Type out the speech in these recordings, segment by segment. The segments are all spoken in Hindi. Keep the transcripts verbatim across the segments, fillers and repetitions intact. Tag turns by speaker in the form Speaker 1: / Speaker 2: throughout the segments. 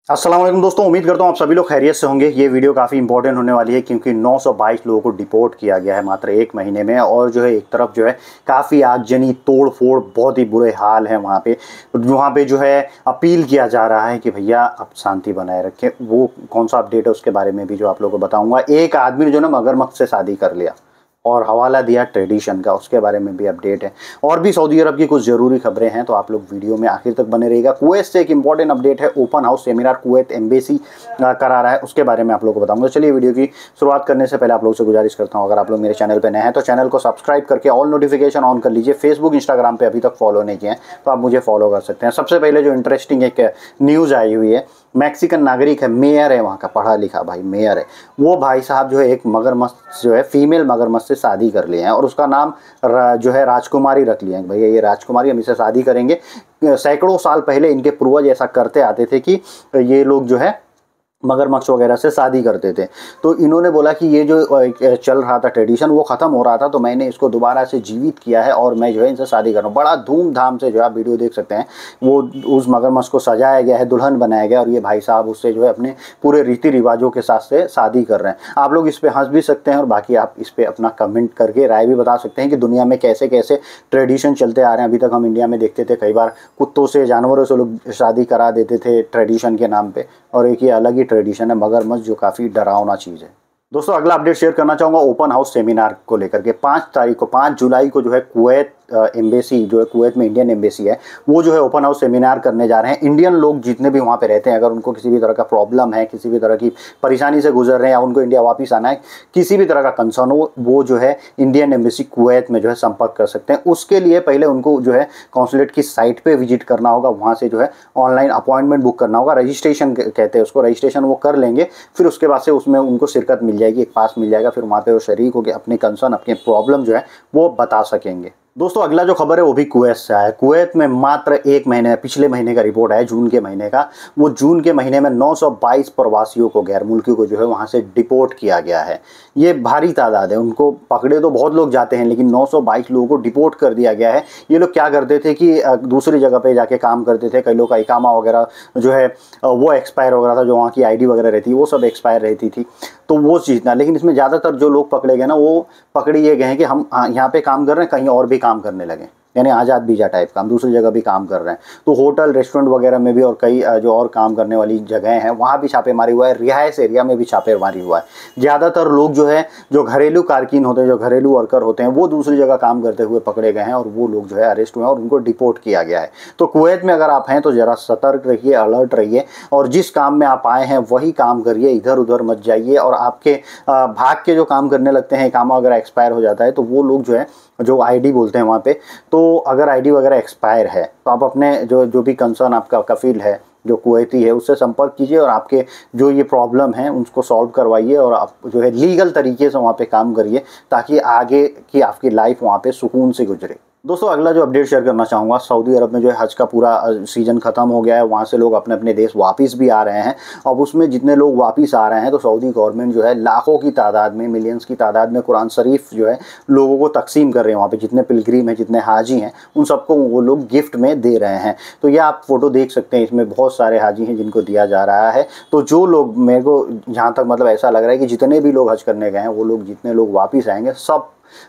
Speaker 1: अस्सलाम वालेकुम दोस्तों, उम्मीद करता हूँ आप सभी लोग खैरियत से होंगे। ये वीडियो काफ़ी इंपॉर्टेंट होने वाली है क्योंकि नौ सौ बाईस लोगों को डिपोर्ट किया गया है मात्र एक महीने में। और जो है एक तरफ जो है काफ़ी आगजनी तोड़ फोड़, बहुत ही बुरे हाल हैं वहाँ पे। वहाँ पे जो है अपील किया जा रहा है कि भैया आप शांति बनाए रखें। वो कौन सा अपडेट है उसके बारे में भी जो आप लोगों को बताऊँगा। एक आदमी ने जो ना मगरमच्छ से शादी कर लिया और हवाला दिया ट्रेडिशन का, उसके बारे में भी अपडेट है। और भी सऊदी अरब की कुछ ज़रूरी खबरें हैं, तो आप लोग वीडियो में आखिर तक बने रहिएगा। कुवैत से एक इंपॉर्टेंट अपडेट है, open house seminar Kuwait embassy करा रहा है, उसके बारे में आप लोगों को बताऊंगा। चलिए वीडियो की शुरुआत करने से पहले आप लोगों से गुजारिश करता हूं, अगर आप लोग मेरे चैनल पर नए हैं तो चैनल को सब्सक्राइब करके ऑल नोटिफिकेशन ऑन कर लीजिए। फेसबुक इंस्टाग्राम पर अभी तक फॉलो नहीं किए हैं तो आप मुझे फॉलो कर सकते हैं। सबसे पहले जो इंटरेस्टिंग एक न्यूज़ आई हुई है, मैक्सिकन नागरिक है, मेयर है वहाँ का, पढ़ा लिखा भाई मेयर है, वो भाई साहब जो है एक मगरमच्छ जो है फीमेल मगरमच्छ से शादी कर लिए हैं और उसका नाम जो है राजकुमारी रख लिया है। भैया ये राजकुमारी, हम इसे शादी करेंगे। सैकड़ों साल पहले इनके पूर्वज ऐसा करते आते थे कि ये लोग जो है मगरमच्छ वगैरह से शादी करते थे। तो इन्होंने बोला कि ये जो चल रहा था ट्रेडिशन वो ख़त्म हो रहा था, तो मैंने इसको दोबारा से जीवित किया है और मैं जो है इनसे शादी कर रहा हूँ। बड़ा धूमधाम से जो है आप वीडियो देख सकते हैं, वो उस मगरमच्छ को सजाया गया है, दुल्हन बनाया गया और ये भाई साहब उससे जो है अपने पूरे रीति रिवाजों के साथ से शादी कर रहे हैं। आप लोग इस पर हंस भी सकते हैं और बाकी आप इस पर अपना कमेंट करके राय भी बता सकते हैं कि दुनिया में कैसे कैसे ट्रेडिशन चलते आ रहे हैं। अभी तक हम इंडिया में देखते थे कई बार कुत्तों से, जानवरों से लोग शादी करा देते थे ट्रेडिशन के नाम पर, और एक ये अलग ही ट्रेडिशन है मगरमच्छ, जो काफ़ी डरावना चीज़ है। दोस्तों अगला अपडेट शेयर करना चाहूँगा ओपन हाउस सेमिनार को लेकर के। पाँच तारीख को पाँच जुलाई को जो है कुवैत एम्बेसी, जो है कुवैत में इंडियन एम्बेसी है, वो जो है ओपन हाउस सेमिनार करने जा रहे हैं। इंडियन लोग जितने भी वहाँ पे रहते हैं, अगर उनको किसी भी तरह का प्रॉब्लम है, किसी भी तरह की परेशानी से गुजर रहे हैं या उनको इंडिया वापस आना है, किसी भी तरह का कंसर्न हो, वो जो है इंडियन एम्बेसी कुवैत में जो है संपर्क कर सकते हैं। उसके लिए पहले उनको जो है कॉन्सुलेट की साइट पर विजिट करना होगा, वहाँ से जो है ऑनलाइन अपॉइंटमेंट बुक करना होगा। रजिस्ट्रेशन कहते हैं उसको, रजिस्ट्रेशन वो कर लेंगे, फिर उसके बाद से उसमें उनको शिरकत मिल जाएगी, एक पास मिल जाएगा, फिर वहाँ पे वो शरीक होकर अपने कंसर्न, अपने प्रॉब्लम जो है वो बता सकेंगे। दोस्तों अगला जो खबर है वो भी कुवैत से आया है। कुवैत में मात्र एक महीने, पिछले महीने का रिपोर्ट है, जून के महीने का, वो जून के महीने में नौ सौ बाईस प्रवासियों को, गैर मुल्कियों को जो है वहाँ से डिपोर्ट किया गया है। ये भारी तादाद है, उनको पकड़े तो बहुत लोग जाते हैं लेकिन नौ सौ बाईस लोगों को डिपोर्ट कर दिया गया है। ये लोग क्या करते थे कि दूसरी जगह पर जाके काम करते थे। कई लोग का इकामा वगैरह जो है वो एक्सपायर हो रहा था, जो वहाँ की आई डी वगैरह रहती है वो सब एक्सपायर रहती थी, तो वो चीज़ ना। लेकिन इसमें ज़्यादातर जो लोग पकड़े गए ना, वो पकड़े ये गए हैं कि हम यहाँ पे काम कर रहे हैं, कहीं और भी काम करने लगे, यानी आज़ाद वीज़ा टाइप का, हम दूसरी जगह भी काम कर रहे हैं। तो होटल, रेस्टोरेंट वगैरह में भी और कई जो और काम करने वाली जगह हैं वहाँ भी छापेमारी हुआ है, रिहायश एरिया में भी छापेमारी हुआ है। ज़्यादातर लोग जो है जो घरेलू कारकिन होते हैं, जो घरेलू वर्कर होते हैं, वो दूसरी जगह काम करते हुए पकड़े गए हैं और वो लोग जो है अरेस्ट हुए हैं और उनको डिपोर्ट किया गया है। तो कुवैत में अगर आप हैं तो ज़रा सतर्क रहिए, अलर्ट रहिए और जिस काम में आप आए हैं वही काम करिए, इधर उधर मत जाइए। और आपके भाग के जो काम करने लगते हैं, काम अगर एक्सपायर हो जाता है तो वो लोग जो है जो आईडी बोलते हैं वहाँ पे, तो अगर आईडी वगैरह एक्सपायर है तो आप अपने जो जो भी कंसर्न आपका कफील है, जो कुवैती है, उससे संपर्क कीजिए और आपके जो ये प्रॉब्लम है उसको सॉल्व करवाइए और आप जो है लीगल तरीके से वहाँ पे काम करिए ताकि आगे की आपकी लाइफ वहाँ पे सुकून से गुजरे। दोस्तों अगला जो अपडेट शेयर करना चाहूँगा, सऊदी अरब में जो है हज का पूरा सीज़न ख़त्म हो गया है, वहाँ से लोग अपने अपने देश वापस भी आ रहे हैं। अब उसमें जितने लोग वापस आ रहे हैं तो सऊदी गवर्नमेंट जो है लाखों की तादाद में, मिलियंस की तादाद में कुरान शरीफ जो है लोगों को तकसीम कर रहे हैं। वहाँ पे जितने पिलग्रीम हैं, जितने हाजी हैं, उन सबको वो लोग गिफ्ट में दे रहे हैं। तो ये आप फोटो देख सकते हैं, इसमें बहुत सारे हाजी हैं जिनको दिया जा रहा है। तो जो लोग, मेरे को जहाँ तक मतलब ऐसा लग रहा है कि जितने भी लोग हज करने गए हैं, वो लोग जितने लोग वापस आएंगे सब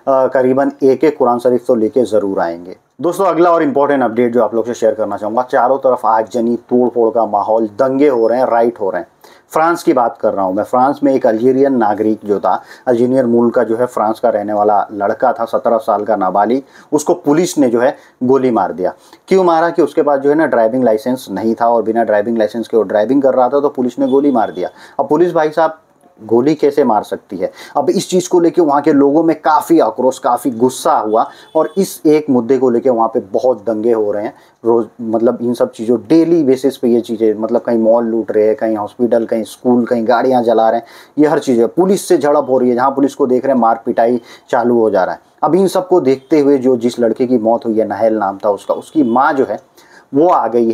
Speaker 1: करीबन एक एक कुरान शरीफ तो लेके ज़रूर आएंगे। दोस्तों अगला और इम्पोर्टेंट अपडेट जो आप लोग से शेयर करना चाहूँगा, चारों तरफ आगजनी, तोड़ फोड़ का माहौल, दंगे हो रहे हैं, राइट हो रहे हैं। फ्रांस की बात कर रहा हूँ मैं। फ्रांस में एक अल्जीरियन नागरिक जो था, अल्जीरियन मूल का जो है फ्रांस का रहने वाला लड़का था, सत्रह साल का नाबालिग, उसको पुलिस ने जो है गोली मार दिया। क्यों मारा? कि उसके पास जो है ना ड्राइविंग लाइसेंस नहीं था और बिना ड्राइविंग लाइसेंस के वो ड्राइविंग कर रहा था, तो पुलिस ने गोली मार दिया। अब पुलिस भाई साहब गोली कैसे मार सकती है? अब इस चीज़ को लेके वहाँ के लोगों में काफ़ी आक्रोश, काफ़ी गुस्सा हुआ और इस एक मुद्दे को लेके वहाँ पे बहुत दंगे हो रहे हैं रोज़। मतलब इन सब चीज़ों, डेली बेसिस पे ये चीज़ें, मतलब कहीं मॉल लूट रहे हैं, कहीं हॉस्पिटल, कहीं स्कूल, कहीं गाड़ियाँ जला रहे हैं, ये हर चीज़ें। पुलिस से झड़प हो रही है, जहाँ पुलिस को देख रहे हैं मार पिटाई चालू हो जा रहा है। अब इन सब को देखते हुए जो जिस लड़के की मौत हुई है, नहल नाम था उसका, उसकी माँ जो है वो आ गई है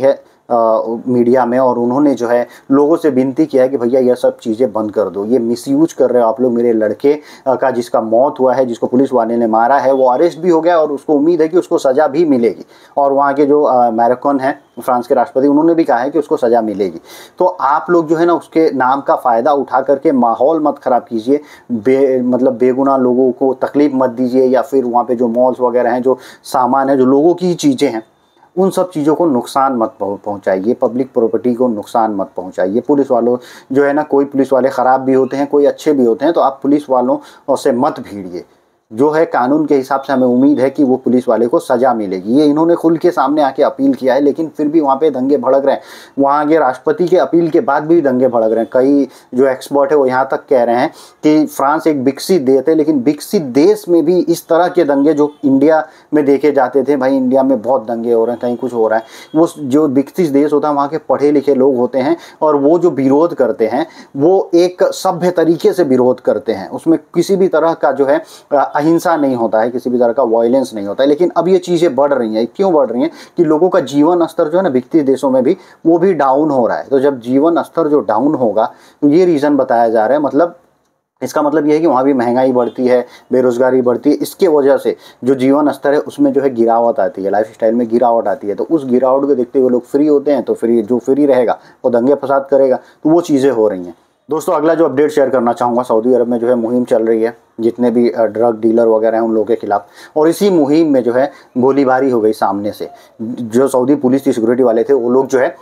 Speaker 1: मीडिया में, और उन्होंने जो है लोगों से विनती किया है कि भैया यह सब चीज़ें बंद कर दो, ये मिसयूज कर रहे हो आप लोग। मेरे लड़के का जिसका मौत हुआ है, जिसको पुलिस वाले ने मारा है, वो अरेस्ट भी हो गया और उसको उम्मीद है कि उसको सज़ा भी मिलेगी। और वहाँ के जो मैक्रोन हैं, फ्रांस के राष्ट्रपति, उन्होंने भी कहा है कि उसको सज़ा मिलेगी। तो आप लोग जो है ना उसके नाम का फ़ायदा उठा करके माहौल मत ख़राब कीजिए, बे मतलब बेगुनाह लोगों को तकलीफ़ मत दीजिए, या फिर वहाँ पे जो मॉल्स वगैरह हैं, जो सामान है, जो लोगों की चीज़ें हैं, उन सब चीज़ों को नुकसान मत पहुंचाइए, पब्लिक प्रॉपर्टी को नुकसान मत पहुंचाइए। पुलिस वालों जो है ना, कोई पुलिस वाले ख़राब भी होते हैं, कोई अच्छे भी होते हैं, तो आप पुलिस वालों से मत भिड़िए। जो है कानून के हिसाब से हमें उम्मीद है कि वो पुलिस वाले को सज़ा मिलेगी। ये इन्होंने खुल के सामने आके अपील किया है, लेकिन फिर भी वहाँ पे दंगे भड़क रहे हैं। वहाँ के राष्ट्रपति के अपील के बाद भी दंगे भड़क रहे हैं। कई जो एक्सपर्ट है वो यहाँ तक कह रहे हैं कि फ्रांस एक विकसित देश है, लेकिन विकसित देश में भी इस तरह के दंगे जो इंडिया में देखे जाते थे, भाई इंडिया में बहुत दंगे हो रहे हैं, कहीं कुछ हो रहा है, वो जो विकसित देश होता है वहाँ के पढ़े लिखे लोग होते हैं, और वो जो विरोध करते हैं वो एक सभ्य तरीके से विरोध करते हैं। उसमें किसी भी तरह का जो है अहिंसा नहीं होता है, किसी भी तरह का वायलेंस नहीं होता है। लेकिन अब ये चीज़ें बढ़ रही हैं। क्यों बढ़ रही हैं? कि लोगों का जीवन स्तर जो है ना विकसित देशों में भी वो भी डाउन हो रहा है। तो जब जीवन स्तर जो डाउन होगा, तो ये रीज़न बताया जा रहा है, मतलब इसका मतलब ये है कि वहाँ भी महंगाई बढ़ती है, बेरोज़गारी बढ़ती है। इसके वजह से जो जीवन स्तर है उसमें जो है गिरावट आती है, लाइफ स्टाइल में गिरावट आती है। तो उस गिरावट को देखते हुए लोग फ्री होते हैं, तो फ्री जो फ्री रहेगा वो दंगे फसाद करेगा। तो वो चीज़ें हो रही हैं। दोस्तों, अगला जो अपडेट शेयर करना चाहूँगा, सऊदी अरब में जो है मुहिम चल रही है, जितने भी ड्रग डीलर वगैरह हैं उन लोगों के खिलाफ, और इसी मुहिम में जो है गोलीबारी हो गई सामने से। जो सऊदी पुलिस की सिक्योरिटी वाले थे, वो लोग जो है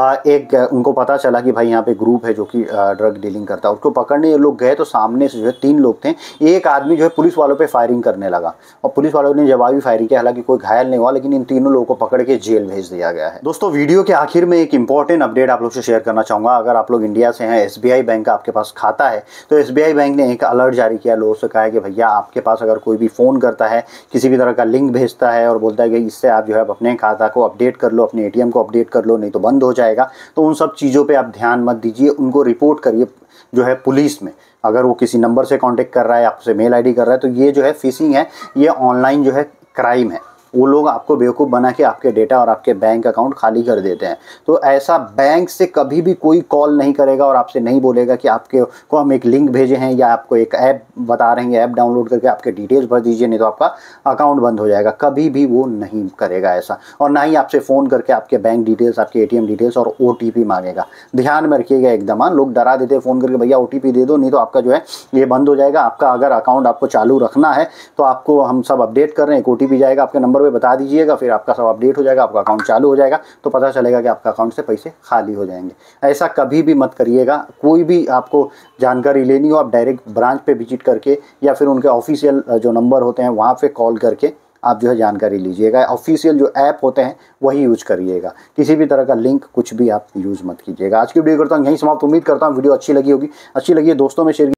Speaker 1: एक उनको पता चला कि भाई यहाँ पे ग्रुप है जो कि ड्रग डीलिंग करता है। उसको पकड़ने ये लोग गए तो सामने से जो है तीन लोग थे। एक आदमी जो है पुलिस वालों पे फायरिंग करने लगा, और पुलिस वालों ने जवाबी फायरिंग किया। हालांकि कोई घायल नहीं हुआ, लेकिन इन तीनों लोगों को पकड़ के जेल भेज दिया गया है। दोस्तों, वीडियो के आखिर में एक इंपॉर्टेंट अपडेट आप लोग से शेयर करना चाहूँगा। अगर आप लोग इंडिया से हैं, एस बी आई बैंक का आपके पास खाता है, तो एस बी आई बैंक ने एक अलर्ट जारी किया, लोगों से कहा है कि भैया आपके पास अगर कोई भी फ़ोन करता है, किसी भी तरह का लिंक भेजता है और बोलता है कि इससे आप जो है अपने खाता को अपडेट कर लो, अपने ए टी एम को अपडेट कर लो, नहीं तो बंद हो जाएगा, तो उन सब चीज़ों पे आप ध्यान मत दीजिए। उनको रिपोर्ट करिए जो है पुलिस में। अगर वो किसी नंबर से कांटेक्ट कर रहा है, आपसे मेल आईडी कर रहा है, तो ये जो है फिशिंग है, ये ऑनलाइन जो है क्राइम है। वो लोग आपको बेवकूफ़ बना के आपके डेटा और आपके बैंक अकाउंट खाली कर देते हैं। तो ऐसा बैंक से कभी भी कोई कॉल नहीं करेगा और आपसे नहीं बोलेगा कि आपके को हम एक लिंक भेजे हैं या आपको एक ऐप बता रहे हैं, ऐप डाउनलोड करके आपके डिटेल्स भर दीजिए, नहीं तो आपका अकाउंट बंद हो जाएगा। कभी भी वो नहीं करेगा ऐसा, और ना ही आपसे फ़ोन करके आपके बैंक डिटेल्स, आपके ए टी एम डिटेल्स और ओ टी पी मांगेगा। ध्यान में रखिएगा एकदम। हाँ, लोग डरा देते हैं फ़ोन करके, भैया ओ टी पी दे दो, नहीं तो आपका जो है ये बंद हो जाएगा। आपका अगर अकाउंट आपको चालू रखना है तो आपको हम सब अपडेट कर रहे हैं, एक ओ टी पी जाएगा आपके नंबर पे, बता दीजिएगा, फिर आपका सब अपडेट हो जाएगा, आपका अकाउंट चालू हो जाएगा, तो पता चलेगा कि आपका अकाउंट से पैसे खाली हो जाएंगे। ऐसा कभी भी मत करिएगा। कोई भी आपको जानकारी लेनी हो, आप डायरेक्ट ब्रांच पे विजिट करके या फिर उनके ऑफिशियल जो नंबर होते हैं वहाँ पे कॉल करके आप जो है जानकारी लीजिएगा। ऑफिशियल जो ऐप होते हैं वही यूज करिएगा। किसी भी तरह का लिंक कुछ भी आप यूज़ मत कीजिएगा। आज की वीडियो करता हूँ यहीं समाप्त। उम्मीद करता हूँ वीडियो अच्छी लगी होगी। अच्छी लगी है दोस्तों में शेयर